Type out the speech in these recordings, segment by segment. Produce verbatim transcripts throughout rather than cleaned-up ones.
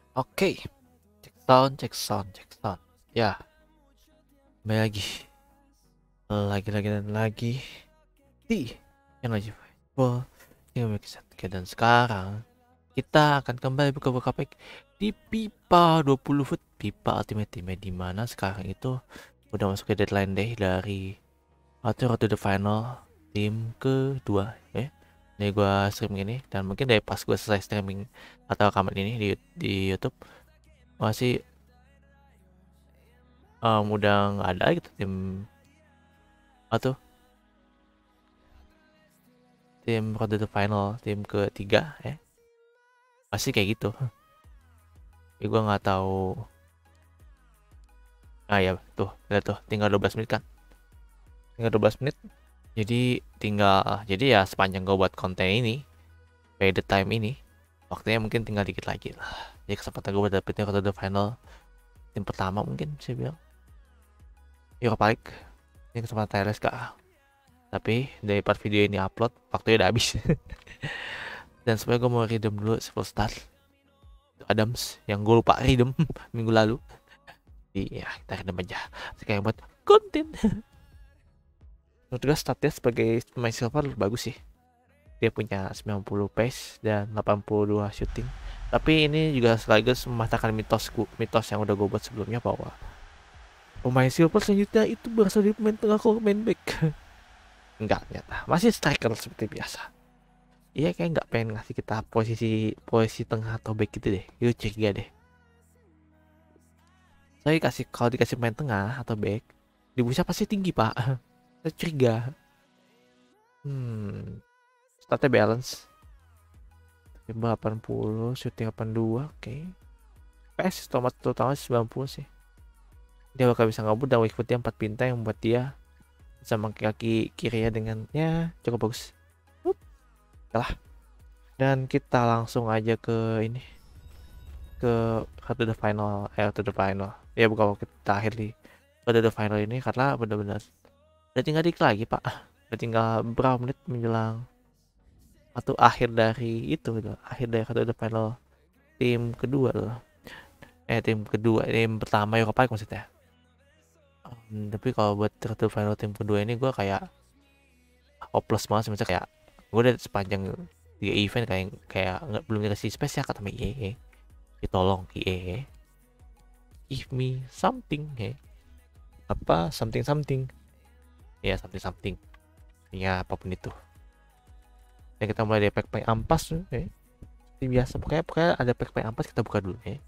Oke, cek sound, cek sound, cek sound. Ya, kembali lagi, lagi lagi dan lagi di yang lagi Football yang Oke, dan sekarang kita akan kembali buka-buka pack di pipa dua puluh foot, pipa Ultimate Team, di mana sekarang itu udah masuk ke deadline day dari Road to the Final tim kedua. Ya, ini gua streaming ini, dan mungkin dari pas gue selesai streaming atau rekaman ini di di YouTube masih um, udah nggak ada gitu tim atau tim Road to the Final tim ketiga ya, pasti kayak gitu. Ya gue nggak tahu. Ah ya tuh, lihat tuh, tinggal dua belas menit kan, tinggal dua belas menit. Jadi tinggal jadi ya sepanjang gue buat konten ini, by the time ini, waktunya mungkin tinggal dikit lagi lah. Jadi kesempatan gue buat dapetin Road to the Final tim pertama mungkin saya bilang Europa League. Ini kesempatan T L S K. Tapi dari part video ini upload, waktunya udah habis. Dan sebenarnya gue mau redeem dulu Super Star Adams yang gue lupa redeem minggu lalu. Iya, kita redeem aja sekarang buat konten. Menurut gue statnya sebagai pemain silver bagus sih. Dia punya sembilan puluh pace dan delapan puluh dua shooting. Tapi ini juga sekaligus mematahkan mitosku, mitos yang udah gue buat sebelumnya bahwa pemain silver selanjutnya itu berasal dari pemain tengah atau main back. Enggak, ternyata masih striker seperti biasa. Iya, kayak nggak pengen ngasih kita posisi posisi tengah atau back gitu deh. Itu curiga deh. Saya kasih kalau dikasih main tengah atau back, di bursa pasti tinggi pak. Saya curiga. Hmm, statnya balance. delapan puluh, shooting delapan puluh dua, oke. Okay. P S tomat totalnya sembilan puluh sih. Dia bakal bisa ngabut dan weak footnya empat pinta yang membuat dia sama kaki kirinya dengannya cukup bagus. Oke lah. Dan kita langsung aja ke ini, ke to the final, eh to the final. Ya bukan kita akhir di to the final ini karena benar-benar udah tinggal dikit lagi pak. Udah tinggal berapa menit menjelang atau akhir dari itu gitu. Akhir dari to the final tim kedua loh. Eh tim kedua, tim pertama Europa League maksudnya. Um, tapi kalau buat to the final tim kedua ini gue kayak hopeless banget sih, misalnya kayak gue udah sepanjang tiga event kayak kayak nggak belum dikasih space ya kata I E. Ditolong I E, give me something ya. Apa something something ya, something something ya, apapun itu. Dan kita mulai dari pack-pack ampas tuh ya. Seperti biasa pokoknya pokoknya ada pack-pack ampas kita buka dulu ya.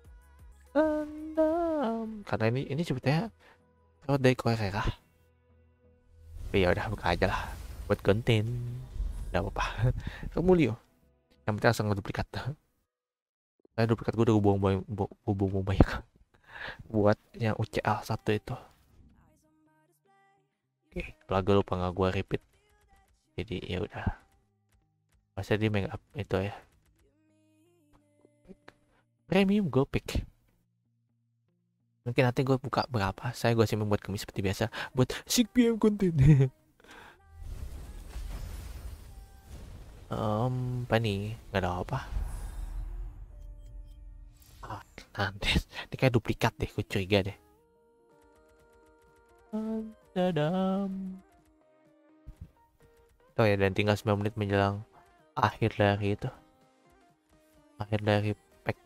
Karena ini ini sebetulnya kalau dari Korea. Tapi ya udah buka aja lah buat konten. Enggak apa-apa. Kamu Leo. Yang penting langsung duplikat. Saya duplikat gue udah gue buang-buang gue buang banyak buat yang U C L satu itu. Oke, lagu lupa nggak gue repeat. Jadi ya udah. Masa di make up itu ya. Premium gue pick. Mungkin nanti gue buka berapa. Saya gue simpen buat kami seperti biasa. Buat six P M konten. um, apa nih? Gak ada apa. Ah, nanti. Ini kayak duplikat deh. Gue curiga deh. Dadam. Oh ya, dan tinggal sembilan menit menjelang akhir dari itu. Akhir dari pack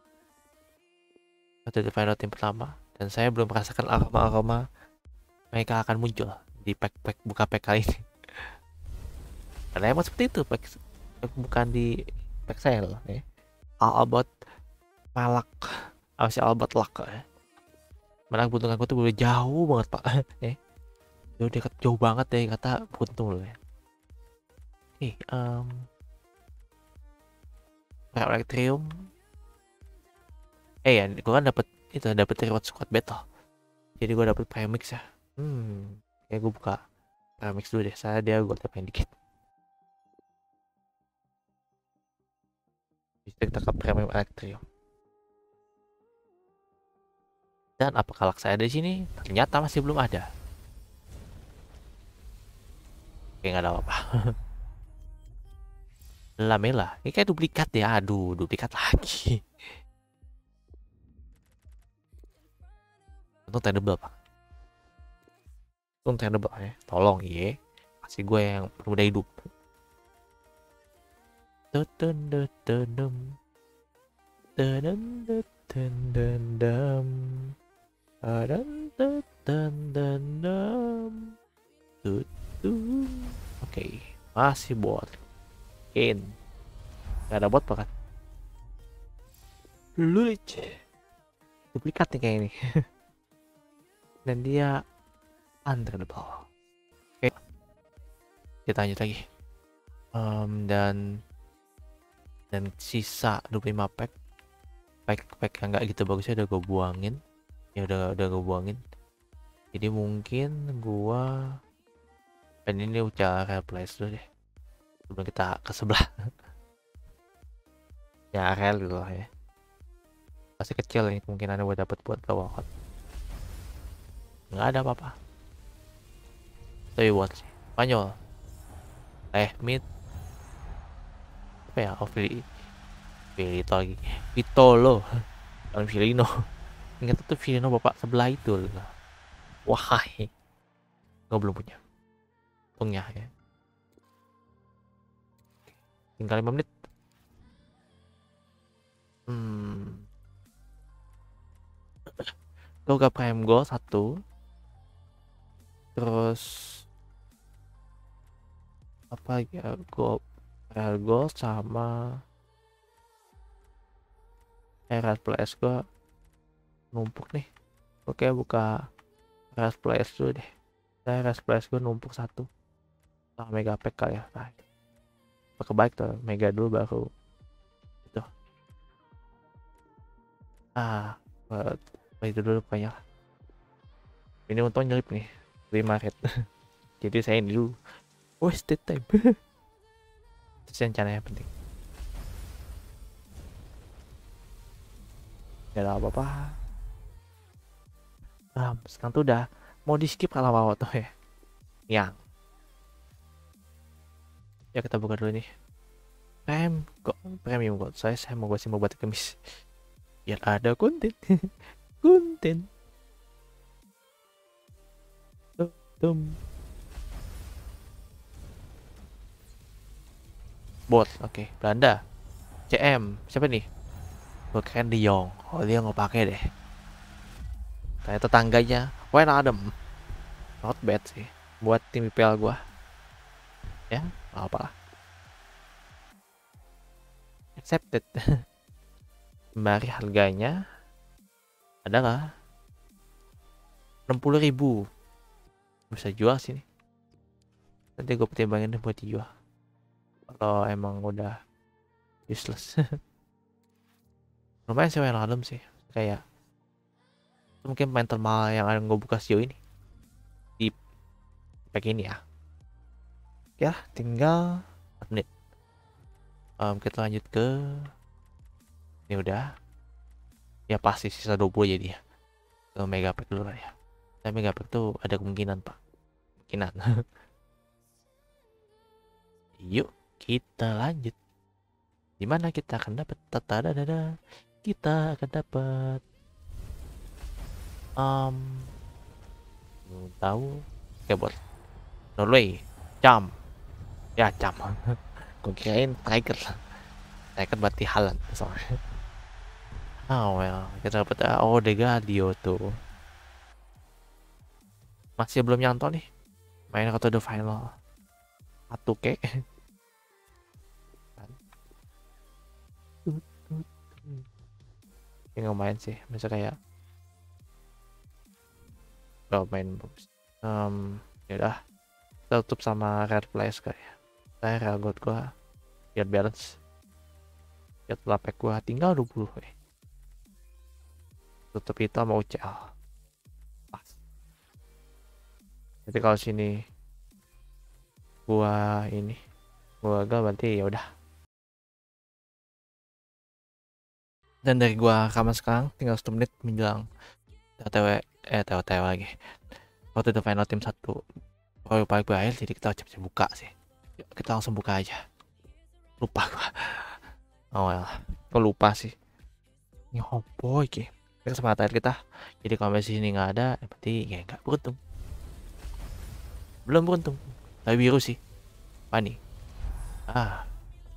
atau the final tim pertama. Dan saya belum merasakan aroma-aroma mereka akan muncul di pack-pack buka pack kali ini. Karena emang seperti itu pack, pack bukan di pack saya loh ya. All about malak, awasi all about luck ya. Menang buntung aku tuh udah jauh banget pak. Eh, jauh dekat jauh banget deh kata buntung loh ya. Oke, um, Electrium. Eh ya, gue kan dapat itu dapat reward squad battle. Jadi gue dapet premix ya. Hmm, kayak gue buka premix dulu deh. Saya dia gue tapain dikit. Bisa kita ke premium Electrium. Dan apakah lak saya di sini? Ternyata masih belum ada. Oke, nggak ada apa-apa. Lamela, ini kayak duplikat ya. Aduh, duplikat lagi. Untung tradable pak. Untung tradable ya. Tolong iya. Kasih gue yang permudah hidup. Tutun tutun tutun tutun tutun tutun. Oke, masih bot. In. Gak ada bot bahkan. Lulich. Duplikat nih kayak ini. Dan dia untradeable. Oke. Kita lanjut lagi. Um, dan dan sisa dua puluh lima pack. Pack-pack yang nggak gitu bagusnya udah gue buangin. Ya udah udah gue buangin. Jadi mungkin gua dan ini udah replace dulu deh. Sebelum kita ke sebelah. Ya rel gitu lah ya. Pasti kecil ini kemungkinan gue dapat buat walkout. Nggak ada apa-apa. Tapi buat sih. Spanyol. Eh mid. Apa ya? Oh Vili. Vilito lagi. Vitolo. Kalau Filino. Ingat tuh Filino bapak sebelah itu. Wahai. Gue belum punya. Untungnya ya. Tinggal lima menit. Hmm. Toga Prime Gold satu. Terus apa ya? Gold, Real Gold sama Real Plus gua numpuk nih. Oke buka Real Plus dulu deh. Saya Real Plus gua numpuk satu. Sama Mega Pack kali ya. Nah, pakai baik tuh Mega dulu baru itu. Ah, itu dulu pokoknya. Ini untung nyelip nih lima red. Jadi saya ini dulu wasted time. Terus rencananya penting. Gak ada apa-apa. Ah, sekarang tuh udah mau di skip kalau mau tuh ya. Yang ya kita buka dulu nih. Prime kok premium kok. Saya saya mau gue sih mau buat kemis. Biar ada konten. Konten. Tum. Bot, oke, okay. Belanda. C M, siapa nih? Gue keren De Jong. Oh dia nggak pakai deh. Kayak tetangganya, Wayne Adam. Not bad sih. Buat tim I P L gua. Ya, nggak apa. Accepted. Kembali harganya adalah enam puluh ribu. Bisa jual sini. Nanti gue pertimbangin deh buat dijual. Kalau emang udah useless. Lumayan sih Wayne Adam sih. Kayak mungkin main termal yang ada gue buka sejauh ini. Di pack ini ya. Ya, tinggal empat menit. Um, kita lanjut ke ini udah. Ya pasti sisa dua puluh jadi ya. Ke Mega Pack dulu lah ya. Dan Mega Pack tuh ada kemungkinan pak. Kemungkinan. Yuk kita lanjut. Dimana kita akan dapat tata dada. Kita akan dapat um belum tahu keyboard Norway Cam ya Cam. Gue kirain Tiger. Tiger berarti Halan soalnya. Oh well, kita dapat oh Degadio tuh. Masih belum nyantol nih. Main ke the final. Satu ke. Ini nggak main sih, misalnya kayak oh, main bagus. Um, ya udah, tutup sama Red Place kayak. Saya Real Gold gua biar balance. Biar lapek gua tinggal dua puluh eh. Tutup itu sama U C L. Pas. Jadi kalau sini gua ini gua gagal berarti ya udah. Dan dari gua rekaman sekarang tinggal satu menit menjelang T O T W eh T O T W lagi. Waktu itu final tim satu Royal paling berakhir jadi kita cepet buka sih. Yuk, kita langsung buka aja. Lupa gua. Oh well, kok lupa sih. Ini opo iki? kesempatan kita. Jadi kalau masih sini nggak ada, berarti ya nggak beruntung. Belum beruntung. Tapi biru sih. Apa nih? Ah,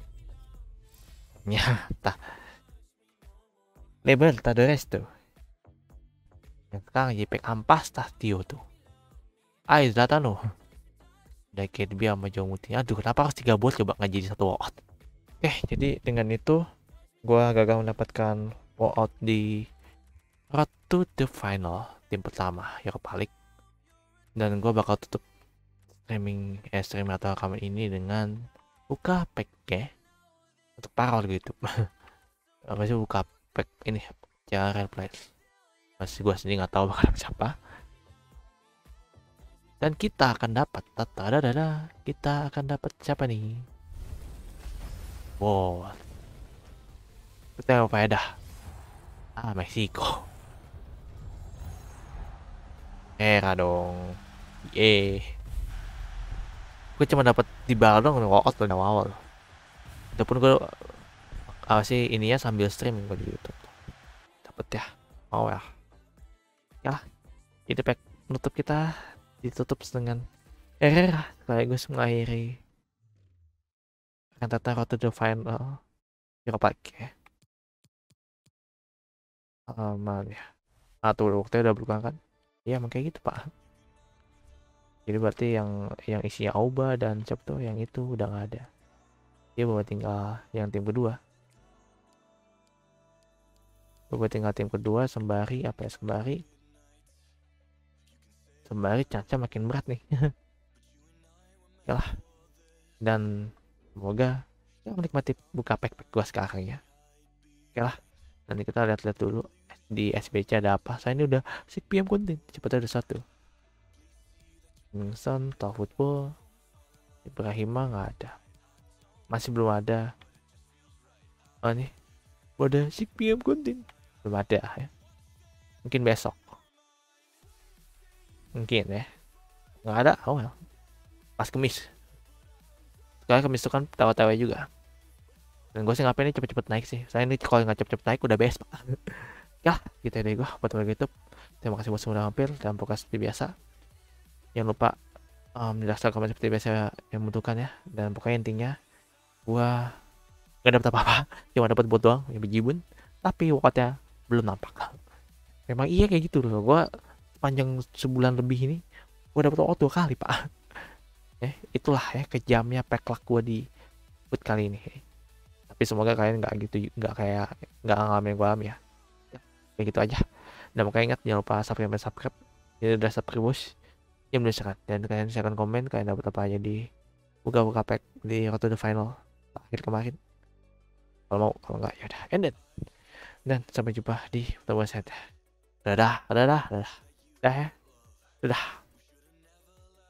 nyata. Libertad do resto. Yang sekarang J P E G ampas tas Tio tuh. Ah, Zlatan loh. Udah kayak dia sama Joe Muti. Aduh, kenapa harus tiga bot coba nggak jadi satu walkout? Oke, jadi dengan itu gua gagal mendapatkan walkout di Road to the Final tim pertama Europa League. Dan gua bakal tutup streaming eh stream atau rekaman ini dengan buka pack ya untuk parol gitu. Apa sih buka pack ini cara real place. Masih gua sendiri nggak tahu bakal siapa. Dan kita akan dapat tata dada kita akan dapat siapa nih? Wow, kita apa ya dah? Ah, Meksiko. Era dong. Eh, gue cuma dapat di bawah dong walkout dari awal. Walaupun gue apa sih ininya sambil stream gue di YouTube. Dapat ya. Mau ya. Ya, ini pack nutup kita ditutup dengan error sekaligus mengakhiri kantata Road to the Final Europa League ya. Aman ya. Ah tuh waktunya udah berubah kan? Iya emang kayak gitu pak. Jadi berarti yang yang isinya Auba dan siapa tuh yang itu udah nggak ada. Dia bawa tinggal yang tim kedua. Bawa tinggal tim kedua sembari apa ya sembari sembari Caca makin berat nih. Ya lah. Dan semoga ya menikmati buka pack-pack gua sekarang ya. Oke lah. Nanti kita lihat-lihat dulu di S B C ada apa. Saya ini udah six P M konten. Cepat ada satu. Wilson, Talk Football, Ibrahima nggak ada. Masih belum ada. Oh nih. Udah six P M konten. Belum ada ya. Mungkin besok. Mungkin ya. Nggak ada. Oh well. Pas Kemis. Sekarang Kemis itu kan tawa-tawa juga. Dan gue sih ngapain ini cepet-cepet naik sih. Saya ini kalau nggak cepet-cepet naik udah best pak. Ya gitu ya deh gue buat YouTube. Terima kasih buat semua hampir dalam podcast seperti biasa. Jangan lupa um, menjelaskan komen seperti biasa yang membutuhkan ya. Dan pokoknya intinya gue gak dapet apa-apa. Cuma dapet bot doang yang bejibun. Tapi waktunya belum nampak. Memang iya kayak gitu loh. Gue panjang sebulan lebih ini gue dapet waktu dua kali pak. Eh itulah ya kejamnya packlak gue di boot kali ini. Tapi semoga kalian nggak gitu nggak kayak nggak ngalamin gue alami ya. Kayak gitu aja. Dan makanya ingat jangan lupa subscribe dan subscribe. Jadi udah subscribe bos. Ya mendesak dan kalian silahkan komen kalian dapat apa aja di buka-buka pack di Road to the Final akhir kemarin. Kalau mau kalau nggak ya udah ended. Dan sampai jumpa di pertemuan saya. Dadah, dadah, dadah, dadah ya. Dadah.